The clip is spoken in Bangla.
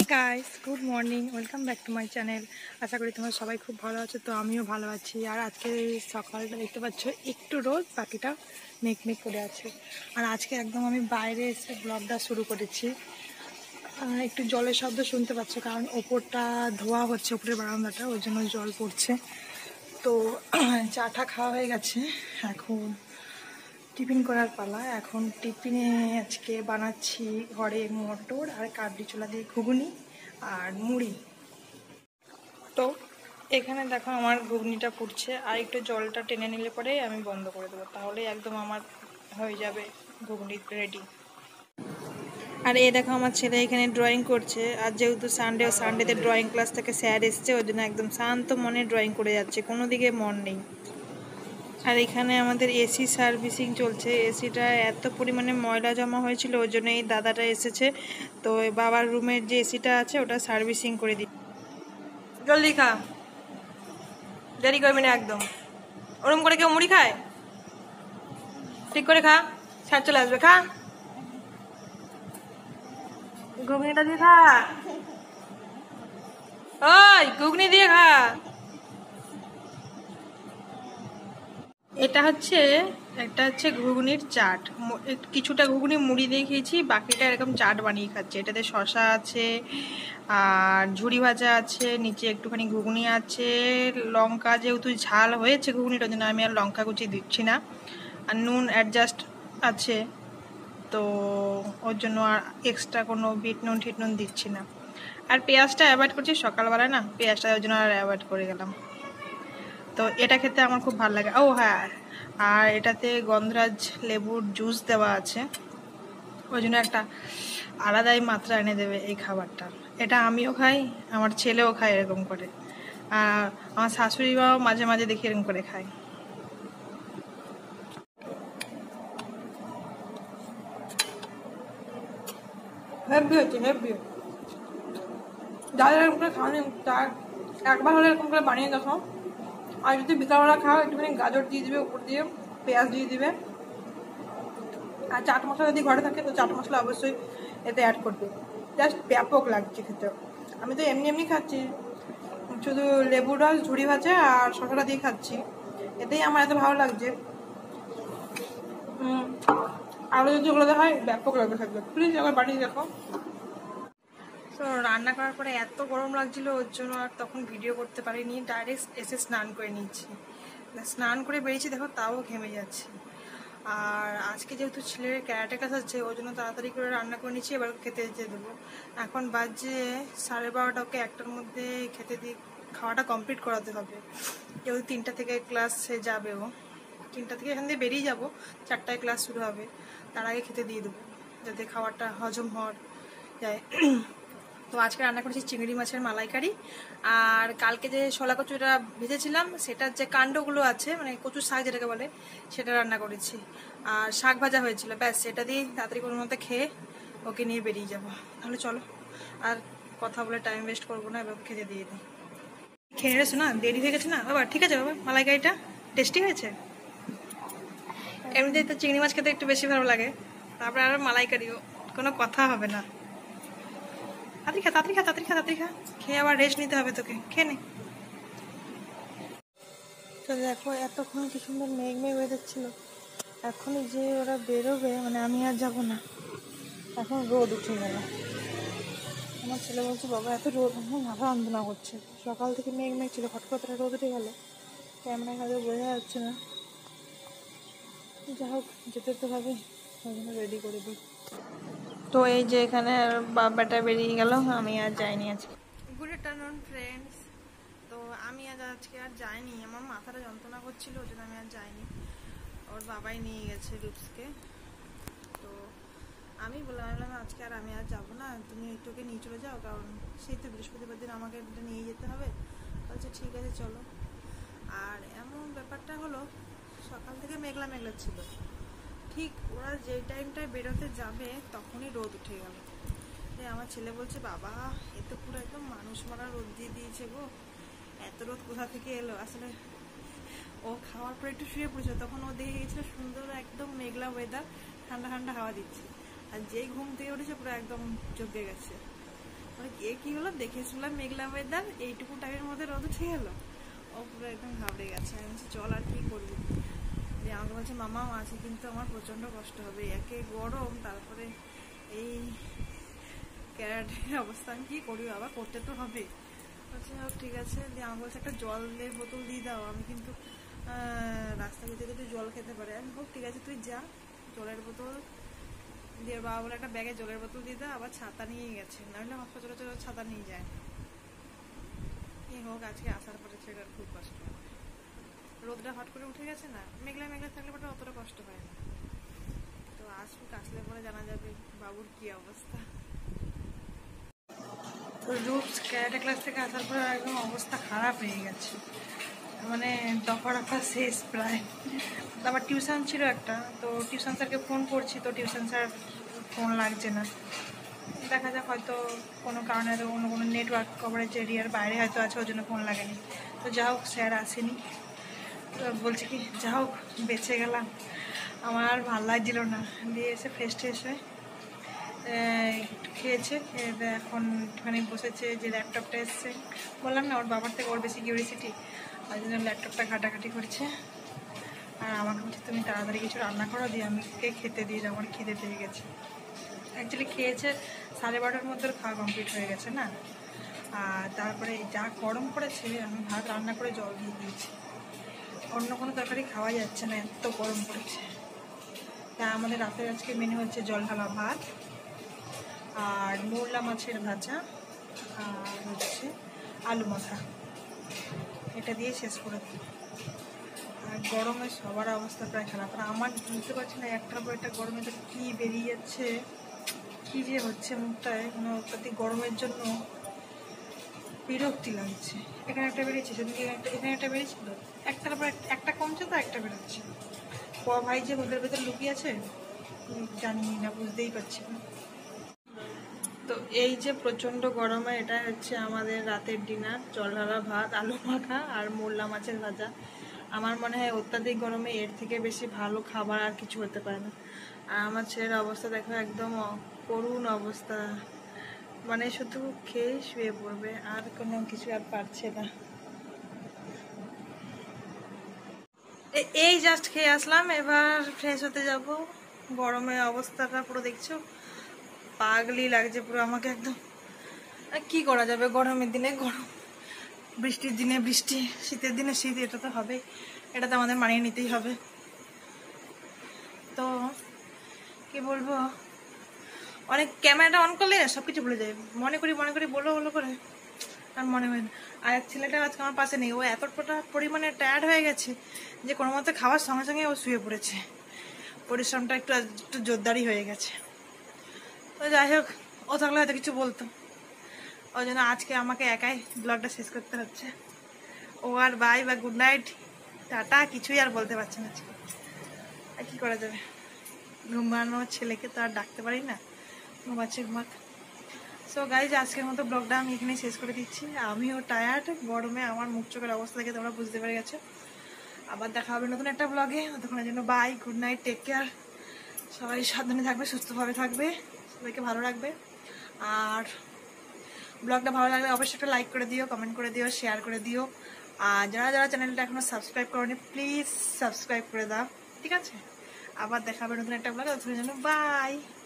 Guys good morning, welcome back to my channel. আশা করি তোমরা সবাই খুব ভালো আছো। তো আমিও ভালো আছি। আর আজকে সকালটা দেখতে পাচ্ছ একটু রোদ, বাকিটা মেঘ মেঘ করে আছে। আর আজকে একদম আমি বাইরে এসে ব্লগটা শুরু করেছি। একটু জলের শব্দ শুনতে পাচ্ছ, কারণ ওপরটা ধোয়া হচ্ছে, ওপরের বারান্দাটা, ওই জন্য জল পড়ছে। তো চাটা খাওয়া হয়ে গেছে, এখন টিফিন করার পালা। এখন টিফিনে আজকে বানাচ্ছি ঘরে মটর আর কাবলি ছোলা দিয়ে ঘুগনি আর মুড়ি। তো এখানে দেখো আমার ঘুগনিটা ফুটছে, আর একটু জলটা টেনে নিলে পরে আমি বন্ধ করে দেবো, তাহলে একদম আমার হয়ে যাবে ঘুগনি রেডি। আর এই দেখো আমার ছেলে এখানে ড্রয়িং করছে। আর যেহেতু সানডেতে ড্রয়িং ক্লাস থেকে স্যার এসছে, ওই জন্য একদম শান্ত মনে ড্রয়িং করে যাচ্ছে, কোনো দিকে মন নেই। আর এখানে আমাদের এসি সার্ভিসিং চলছে। এসিটা এত পরিমাণে ময়লা জমা হয়েছিল, ওই জন্য এই দাদাটা এসেছে। তো বাবার রুমের যে এসিটা আছে ওটা সার্ভিসিং করে দিই। জলদি খা, দেরি করবি না একদম। ওরম করে কেউ মুড়ি খায়? ঠিক করে খা, স্যার চলে আসবে। খা, ঘুগনিটা দিয়ে খা। ওই ঘুগনি দিয়ে খা। এটা হচ্ছে ঘুগনির চাট। কিছুটা ঘুগনি মুড়ি দিয়ে খেয়েছি, বাকিটা এরকম চাট বানিয়ে খাচ্ছে। এটাতে শসা আছে, আর ঝুড়ি ভাজা আছে, নিচে একটুখানি ঘুগনি আছে, লঙ্কা যেহেতু ঝাল হয়েছে ঘুগনিটার জন্য আমি আর লঙ্কা কুচি দিচ্ছি না, আর নুন অ্যাডজাস্ট আছে, তো ওর জন্য আর এক্সট্রা কোনো বিট নুন ঠিট নুন দিচ্ছি না। আর পেঁয়াজটা অ্যাভয়েড করছি, সকালবেলায় না পেঁয়াজটা, ওই জন্য আর অ্যাভয়েড করে গেলাম। তো এটা খেতে আমার খুব ভালো লাগে। ও হ্যাঁ, আর এটাতে গন্ধরাজ লেবুর জুস দেওয়া আছে, ওই জন্য একটা আলাদাই মাত্রা এনে দেবে এই খাবারটা। এটা আমিও খাই, আমার ছেলেও খায় এরকম করে, আর আমার শাশুড়ি বাবাও মাঝে মাঝে দেখি এরকম করে খায়। হেভি হচ্ছে, হেভি। যাদের এরকম করে খাওয়ানি, তার একবার হলে এরকম করে বানিয়ে দেখো। আর যদি বিকালবেলা খাও, একটুখানি গাজর দিয়ে দিবে উপর দিয়ে, পেঁয়াজ দিয়ে দিবে, আর চাট মশলা যদি ঘরে থাকে তো চাট মশলা অবশ্যই এতে অ্যাড করবে। জাস্ট ব্যাপক লাগছে খেতে। আমি তো এমনি এমনি খাচ্ছি, শুধু লেবুর রস, ঝুড়ি ভাজা আর শসাটা দিয়ে খাচ্ছি, এতেই আমার এত ভালো লাগছে। আরও যদি ওগুলো হয় ব্যাপক লাগবে থাকবে। প্লিজ একবার বানিয়ে দেখো। তো রান্না করার পরে এত গরম লাগছিল, ওর জন্য আর তখন ভিডিও করতে পারিনি, ডাইরেক্ট এসে স্নান করে নিচ্ছি। স্নান করে বেরিয়েছি, দেখো তাও ঘেমে যাচ্ছে। আর আজকে যেহেতু ছেলের ক্যারাটে ক্লাস আছে, ওই জন্য তাড়াতাড়ি করে রান্না করে নিচ্ছি, এবার খেতে যেতে দেবো। এখন বাজে 12:30, ওকে 1টার মধ্যে খেতে দিয়ে খাওয়াটা কমপ্লিট করাতে হবে। যেহেতু 3টা থেকে ক্লাসে যাবে, ও 3টা থেকে এখান দিয়ে বেরিয়ে যাবো, 4টায় ক্লাস শুরু হবে, তার আগে খেতে দিয়ে দেবো যাতে খাবারটা হজম হওয়ার যায়। তো আজকে রান্না করেছি চিংড়ি মাছের মালাইকারি, আর কালকে যে শোলা কচুটা ভেজেছিলাম সেটার যে কাণ্ডগুলো আছে, মানে কচুর শাক যেটাকে বলে, সেটা রান্না করেছি। আর শাক ভাজা হয়েছিল, ব্যাস সেটা দিয়ে তাড়াতাড়ি কোনো মতো খেয়ে ওকে নিয়ে বেরিয়ে যাব। তাহলে চলো, আর কথা বলে টাইম ওয়েস্ট করবো না, এবার খেতে দিয়ে দিই। খেয়ে রেছো না, দেরি হয়ে গেছে না বাবা? ঠিক আছে বাবা, মালাইকারিটা টেস্টি হয়েছে। এমনিতেই তো চিংড়ি মাছ খেতে একটু বেশি ভালো লাগে, তারপরে আরও মালাইকারিও, কোনো কথা হবে না। তাড়াতাড়ি খা, খেয়ে আবার রেস্ট নিতে হবে তোকে, খেয়ে নে। তো দেখো এতক্ষণ কি সুন্দর মেঘ মেঘ ওয়েদার ছিল, এখনই যে ওরা বেরোবে, মানে আমি আর যাব না, এখন রোদ উঠে গেল। আমার ছেলে বলছে বাবা এত রোদ, আমার মাথা যন্ত্রণা করছে। সকাল থেকে মেঘ মেঘ ছিল, হঠাৎ করে রোদ উঠে গেল, ক্যামেরা কাজে বোঝা যাচ্ছে না। যা হোক, যেতে তো হবে, ওই জন্য রেডি করে দিই। তো এই যে এখানে বাবাটা বেরিয়ে গেল, আমি আর যাইনি আজকে। Good afternoon friends. তো আমি আজকে আর যাইনি, আমার মাথাটা যন্ত্রণা করছিল, ওই জন্য আমি আর যাইনি। ওর বাবাই নিয়ে গেছে রূপসকে। তো আমি বললাম আজকে আর আমি আর যাবো না, তুমি একটুকে নিয়ে চলে যাও, কারণ সেই তো বৃহস্পতিবার দিন আমাকে নিয়ে যেতে হবে। বলছে ঠিক আছে চলো। আর এমন ব্যাপারটা হলো, সকাল থেকে মেঘলা মেঘলা ছিল, ঠিক ওরা যে টাইমটায় বেরোতে যাবে তখনই রোদ উঠে গেল। আমার ছেলে বলছে বাবা এ তো পুরো একদম মানুষ মারা রোদ দিয়ে দিয়েছে গো, এত রোদ কোথা থেকে এলো। আসলে ও খাওয়ার পর একটু শুয়ে পড়েছিল, তখন ও দেখে গেছিল সুন্দর একদম মেঘলা ওয়েদার, ঠান্ডা ঠান্ডা হাওয়া দিচ্ছে, আর যেই ঘুম থেকে উঠেছে পুরো একদম চোখে গেছে। এ কি হলো, দেখে শুনলাম মেঘলা ওয়েদার, এইটুকু টাইমের মধ্যে রোদ উঠে গেল। ও পুরো একদম ঘাবড়ে গেছে। আমি বলছি চল আর কি করবি। দিয়ে আমাকে বলছে মামাও আছে, কিন্তু আমার প্রচন্ড কষ্ট হবে, একে গরম, তারপরে এই ক্যারাটের অবস্থা, আমি কি করি বাবা, করতে তো হবে। বলছে ঠিক আছে। দিয়ে আমাকে বলছে একটা জলের বোতল দিয়ে দাও, আমি কিন্তু রাস্তা যেতে যেতে জল খেতে পারে। আমি হোক ঠিক আছে তুই যা, জলের বোতল দিয়ে বাবা বলে একটা ব্যাগে জলের বোতল দিয়ে দাও, আবার ছাতা নিয়ে গেছে, নাহলে সচরাচর ছাতা নিয়ে যায়। এই হোক, আজকে আসার পরে ছেলেটার খুব কষ্ট হবে। রোদটা হট করে উঠে গেছে না, মেঘলা মেঘলা থাকলে পরে অতটা কষ্ট হয় না। তো আসুক, আসলে পরে জানা যাবে বাবুর কি অবস্থা। তো রূপস ক্যারাটে ক্লাস থেকে আসার পরে একদম অবস্থা খারাপ হয়ে গেছে, মানে দফা রফা শেষ প্রায়। আবার টিউশন ছিল একটা, তো টিউশন স্যারকে ফোন করছি, তো টিউশন স্যার ফোন লাগছে না। দেখা যাক, হয়তো কোনো কারণে অন্য কোনো নেটওয়ার্ক কভারেজ এরিয়ার বাইরে হয়তো আছে, ওই জন্য ফোন লাগেনি। তো যা হোক, স্যার আসেনি। তো বলছি কি, যা হোক বেঁচে গেলাম। আমার আর ভাল লাগছিল না। দিয়ে এসে ফ্রেশ ট্রেশ হয়ে একটু খেয়েছে, খেয়ে এখন একটুখানি বসেছে। যে ল্যাপটপটা এসছে, বললাম না ওর বাবার থেকে ওর বেশি কিউরিসিটি, ওই জন্য ল্যাপটপটা ঘাটাঘাটি করছে। আর আমাকে বলছে তুমি তাড়াতাড়ি কিছু রান্না করো, দিয়ে আমি খেতে দিয়ে যাবো, আমার খিদে পেয়ে গেছে। অ্যাকচুয়ালি খেয়েছে 12:30টার মধ্যে খাওয়া কমপ্লিট হয়ে গেছে না। আর তারপরে যা গরম পড়েছে, আমি ভাত রান্না করে জল দিয়ে দিয়েছি। অন্য কোনো তরকারি খাওয়া যাচ্ছে না, এত গরম পড়েছে। তা আমাদের রাতের আজকে মেনু হচ্ছে জল ঢালা ভাত আর মোরলা মাছের ভাজা আর হচ্ছে আলু মাখা, এটা দিয়ে শেষ করে দিই। আর গরমে সবার অবস্থা প্রায় খারাপ। আর আমার বুঝতে পারছি না, একটার পর একটা গরমে তো কী বেরিয়ে যাচ্ছে, কী যে হচ্ছে মুখটায়, কোনো অত্যাধিক গরমের জন্য বিরক্তি লাগছে। এখানে একটা বেরিয়েছে, সেদিকে এখানে একটা বেরিয়েছিল, একটার পর একটা কমছে তো একটা বেরোচ্ছে। ভাই যে ওদের ভেতর লুকিয়ে আছে জানি না, বুঝতেই পারছি না। তো এই যে প্রচণ্ড গরমে এটা হচ্ছে আমাদের রাতের ডিনার, জল ঢালা ভাত, আলু মাখা আর মোরলা মাছের ভাজা। আমার মনে হয় অত্যাধিক গরমে এর থেকে বেশি ভালো খাবার আর কিছু হতে পারে না। আর আমার ছেলের অবস্থা দেখো, একদম করুণ অবস্থা, মানে শুধু খেয়ে শুয়ে পড়বে, আর কোনো কিছু আর পারছে না। এই জাস্ট খেয়ে আসলাম, এবার ফ্রেশ হতে যাব। গরমে অবস্থাটা পুরো দেখছো, পাগলি লাগছে পুরো আমাকে একদম। আর কি করা যাবে, গরমের দিনে গরম, বৃষ্টির দিনে বৃষ্টি, শীতের দিনে শীত, এটা তো হবে, এটা তো আমাদের মানিয়ে নিতেই হবে। তো কি বলবো, অনেক ক্যামেরাটা অন করলে সব কিছু ভুলে যায়, মনে করি বলো বলো করে, আর মনে হয় না। আর এক ছেলেটা আজকে আমার পাশে নেই, ও এতটা পরিমাণে টায়ার্ড হয়ে গেছে যে কোনো মতে খাওয়ার সঙ্গে সঙ্গে ও শুয়ে পড়েছে। পরিশ্রমটা একটু একটু জোরদারি হয়ে গেছে। তো যাই হোক, ও থাকলে হয়তো কিছু বলতো, ওই জন্য আজকে আমাকে একাই ব্লগটা শেষ করতে হচ্ছে। ও আর বাই বা গুড নাইট টাটা কিছুই আর বলতে পারছে না আজকে। আর কি করা যাবে, ঘুমানো ছেলেকে তো আর ডাকতে পারি না, ঘুমাচ্ছে ঘুমাক। সো গাইজ, আজকের মতো ব্লগটা আমি এখানে শেষ করে দিচ্ছি। আমিও টায়ার্ড, গরমে আমার মুখ চোখের অবস্থা দেখে তোমরা বুঝতে পেরে গেছো। আবার দেখা হবে নতুন একটা ব্লগে, ততক্ষণের জন্য bye, good night, take care. সবাই সাবধানে থাকবে, সুস্থভাবে থাকবে, সবাইকে ভালো রাখবে। আর ব্লগটা ভালো লাগলে অবশ্যই একটা লাইক করে দিও, কমেন্ট করে দিও, শেয়ার করে দিও। আর যারা যারা চ্যানেলটা এখনো সাবস্ক্রাইব করোনি, প্লিজ সাবস্ক্রাইব করে দাও, ঠিক আছে? আবার দেখা হবে নতুন একটা ব্লগে, ততক্ষণের জন্য বাই।